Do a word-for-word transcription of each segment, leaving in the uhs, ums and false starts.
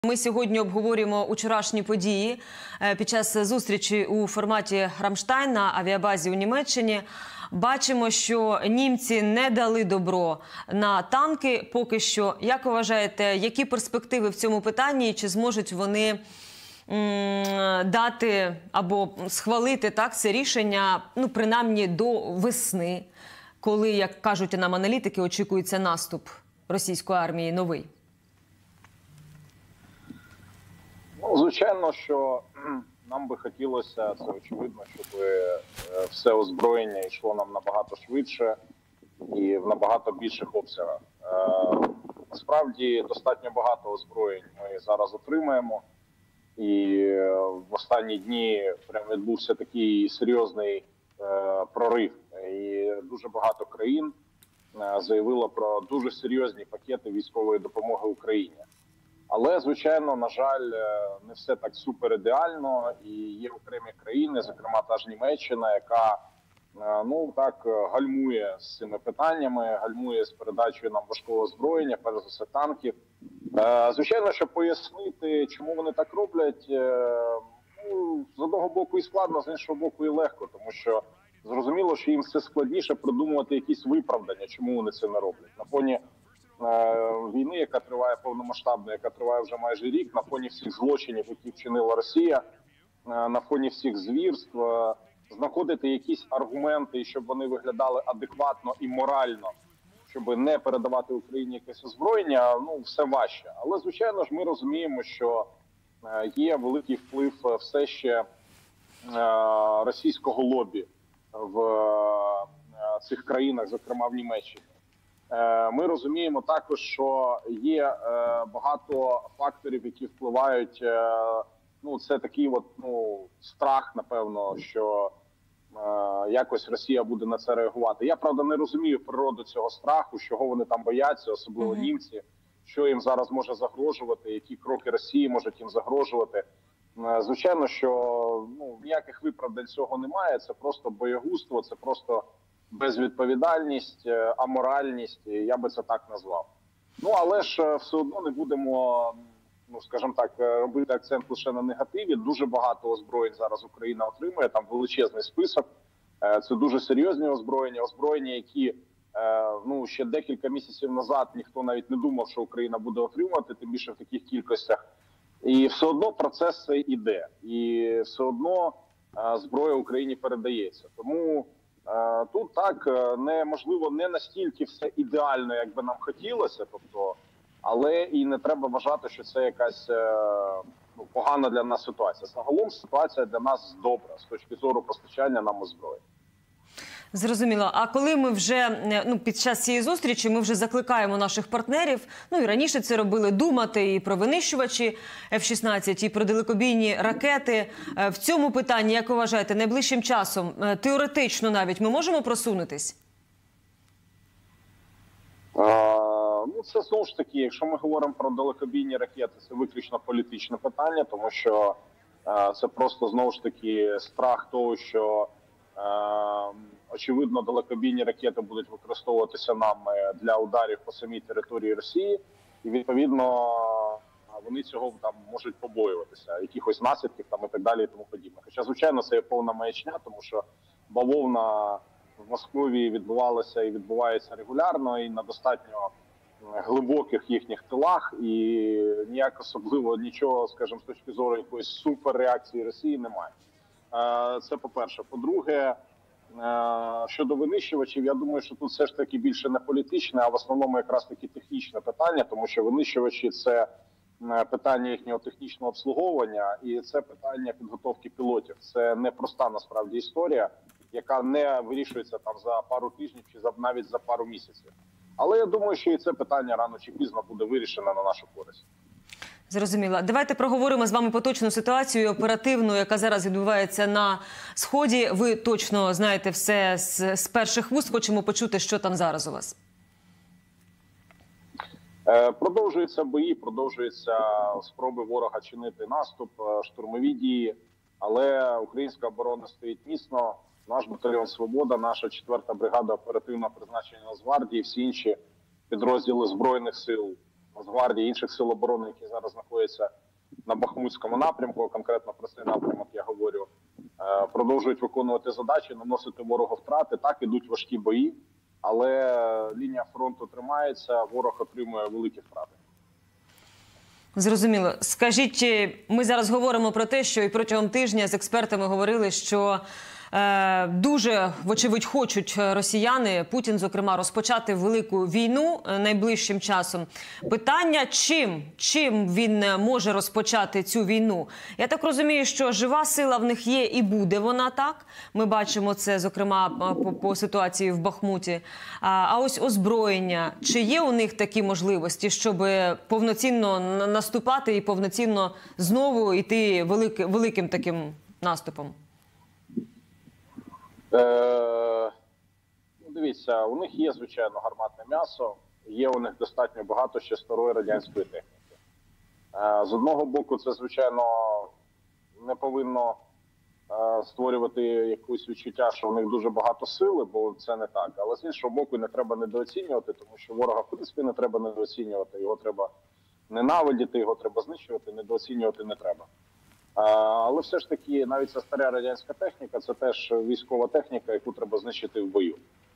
Ми сьогодні обговорюємо вчорашні події під час зустрічі у форматі «Рамштайн» на авіабазі у Німеччині. Бачимо, що німці не дали добро на танки поки що. Як ви вважаєте, які перспективи в цьому питанні і чи зможуть вони дати або схвалити так це рішення, ну, принаймні до весни, коли, як кажуть нам аналітики, очікується наступ російської армії новий? Ну, звичайно, що нам би хотілося, це очевидно, щоб все озброєння йшло нам набагато швидше і в набагато більших обсягах. Насправді, достатньо багато озброєнь ми зараз отримаємо. І в останні дні прям відбувся такий серйозний прорив. І дуже багато країн заявило про дуже серйозні пакети військової допомоги Україні. Але, звичайно, на жаль, не все так супер ідеально, і є окремі країни, зокрема та ж Німеччина, яка, ну так, гальмує з цими питаннями, гальмує з передачею нам важкого озброєння, перш за все танків. Звичайно, щоб пояснити, чому вони так роблять, ну, з одного боку і складно, з іншого боку і легко, тому що зрозуміло, що їм все складніше придумувати якісь виправдання, чому вони це не роблять. На фоні війни, яка триває повномасштабно, яка триває вже майже рік, на фоні всіх злочинів, які вчинила Росія, на фоні всіх звірств, знаходити якісь аргументи, щоб вони виглядали адекватно і морально, щоб не передавати Україні якесь озброєння, ну, все важче. Але, звичайно ж, ми розуміємо, що є великий вплив все ще російського лобі в цих країнах, зокрема в Німеччині. Ми розуміємо також, що є багато факторів, які впливають, ну, це такий от, ну, страх, напевно, що якось Росія буде на це реагувати. Я, правда, не розумію природу цього страху, чого вони там бояться, особливо mm-hmm. німці, що їм зараз може загрожувати, які кроки Росії можуть їм загрожувати. Звичайно, що, ну, ніяких виправдань цього немає, це просто боягузтво, це просто безвідповідальність, аморальність, я би це так назвав. Ну, але ж все одно не будемо, ну, скажімо так, робити акцент лише на негативі. Дуже багато озброєнь зараз Україна отримує, там величезний список. Це дуже серйозні озброєння, озброєння, які, ну, ще декілька місяців назад ніхто навіть не думав, що Україна буде отримувати, тим більше в таких кількостях. І все одно процес цей іде. І все одно зброя Україні передається. Тому тут так, неможливо, не настільки все ідеально, як би нам хотілося, тобто, але і не треба вважати, що це якась, ну, погана для нас ситуація. Загалом ситуація для нас добра з точки зору постачання нам озброєння. Зрозуміло. А коли ми вже, ну, під час цієї зустрічі, ми вже закликаємо наших партнерів, ну і раніше це робили, думати і про винищувачі еф шістнадцять, і про далекобійні ракети. В цьому питанні, як ви вважаєте, найближчим часом, теоретично навіть, ми можемо просунутись? А, ну, це знову ж таки, якщо ми говоримо про далекобійні ракети, це виключно політичне питання, тому що а, це просто, знову ж таки, страх того, що очевидно, далекобійні ракети будуть використовуватися нами для ударів по самій території Росії, і відповідно вони цього там можуть побоюватися, якихось наслідків там і так далі і тому подібне. Хоча, звичайно, це є повна маячня, тому що бавовна в Москві відбувалася і відбувається регулярно, і на достатньо глибоких їхніх тилах, і ніяк особливо нічого, скажімо, з точки зору якоїсь суперреакції Росії немає. Це по-перше. По-друге, щодо винищувачів, я думаю, що тут все ж таки більше не політичне, а в основному якраз таки технічне питання, тому що винищувачі – це питання їхнього технічного обслуговування і це питання підготовки пілотів. Це непроста насправді історія, яка не вирішується там за пару тижнів чи за, навіть за пару місяців. Але я думаю, що і це питання рано чи пізно буде вирішено на нашу користь. Зрозуміло. Давайте проговоримо з вами поточну ситуацію оперативну, яка зараз відбувається на Сході. Ви точно знаєте все з, з перших вуст. Хочемо почути, що там зараз у вас. Продовжуються бої, продовжуються спроби ворога чинити наступ, штурмові дії. Але українська оборона стоїть міцно. Наш батальйон «Свобода», наша четверта бригада оперативного призначення Нацгвардії, всі інші підрозділи Збройних сил Нацгвардії, інших сил оборони, які зараз знаходяться на Бахмутському напрямку, конкретно про цей напрямок я говорю, продовжують виконувати задачі, наносити ворогу втрати. Так, ідуть важкі бої, але лінія фронту тримається, ворог отримує великі втрати. Зрозуміло. Скажіть, ми зараз говоримо про те, що і протягом тижня з експертами говорили, що е, дуже, вочевидь, хочуть росіяни, Путін, зокрема, розпочати велику війну найближчим часом. Питання, чим? Чим він може розпочати цю війну? Я так розумію, що жива сила в них є і буде вона так. Ми бачимо це, зокрема, по, по ситуації в Бахмуті. А, а ось озброєння. Чи є у них такі можливості, щоб повноцінно наступати і повноцінно знову йти велик, великим таким наступом? Е, дивіться, у них є, звичайно, гарматне м'ясо, є у них достатньо багато ще старої радянської техніки. Е, з одного боку, це, звичайно, не повинно е, створювати якусь відчуття, що у них дуже багато сили, бо це не так. Але з іншого боку, не треба недооцінювати, тому що ворога, в принципі, не треба недооцінювати. Його треба ненавидіти, його треба знищувати, недооцінювати не треба. Але все ж таки, навіть ця стара радянська техніка – це теж військова техніка, яку треба знищити в бою.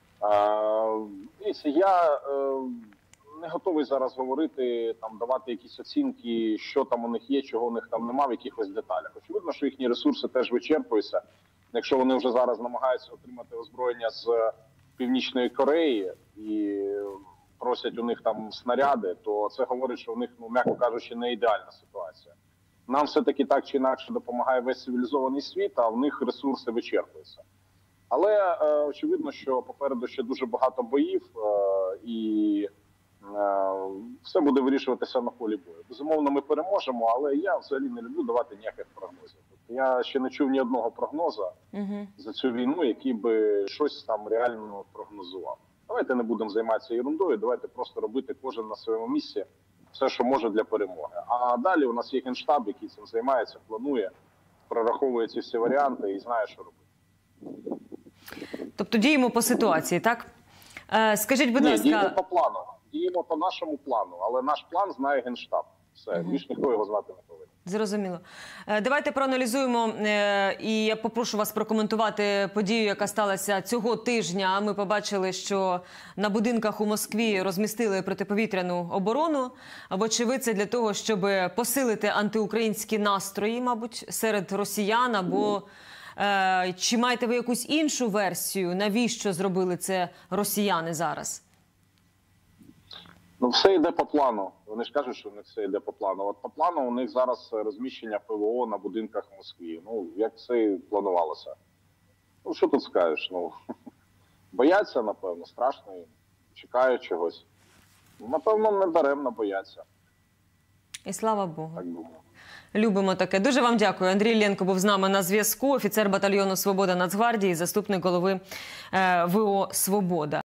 Дивіться, я не готовий зараз говорити, там, давати якісь оцінки, що там у них є, чого у них там немає, в якихось деталях. Очевидно, що їхні ресурси теж вичерпуються. Якщо вони вже зараз намагаються отримати озброєння з Північної Кореї і просять у них там снаряди, то це говорить, що у них, ну, м'яко кажучи, не ідеальна ситуація. Нам все-таки так чи інакше допомагає весь цивілізований світ, а в них ресурси вичерпуються. Але е, очевидно, що попереду ще дуже багато боїв, е, і е, все буде вирішуватися на полі бою. Безумовно, ми переможемо, але я взагалі не люблю давати ніяких прогнозів. Тобто я ще не чув ні одного прогнозу угу. за цю війну, який би щось там реально прогнозував. Давайте не будемо займатися ерундою, давайте просто робити кожен на своєму місці все, що може для перемоги. А далі у нас є Генштаб, який цим займається, планує, прораховує ці всі варіанти і знає, що робити. Тобто діємо по ситуації, так? Е, скажіть, будь Ні, ласка... діємо по плану. Діємо по нашому плану, але наш план знає Генштаб. Все, угу. більш ніхто його знати не повинен. Зрозуміло. Давайте проаналізуємо, і я попрошу вас прокоментувати подію, яка сталася цього тижня. Ми побачили, що на будинках у Москві розмістили протиповітряну оборону. Вочевидь, це для того, щоб посилити антиукраїнські настрої, мабуть, серед росіян. Або е, чи маєте ви якусь іншу версію, навіщо зробили це росіяни зараз? Ну, все йде по плану. Вони ж кажуть, що у них все йде по плану. От по плану у них зараз розміщення ПВО на будинках в Москві. Ну, як це і планувалося? Ну, що тут скажеш? Ну, бояться, напевно, страшно їм. Чекають чогось. Напевно, не даремно бояться. І слава Богу. Так думаю. Любимо таке. Дуже вам дякую. Андрій Іллєнко був з нами на зв'язку. Офіцер батальйону «Свобода» Нацгвардії, заступник голови ВО «Свобода».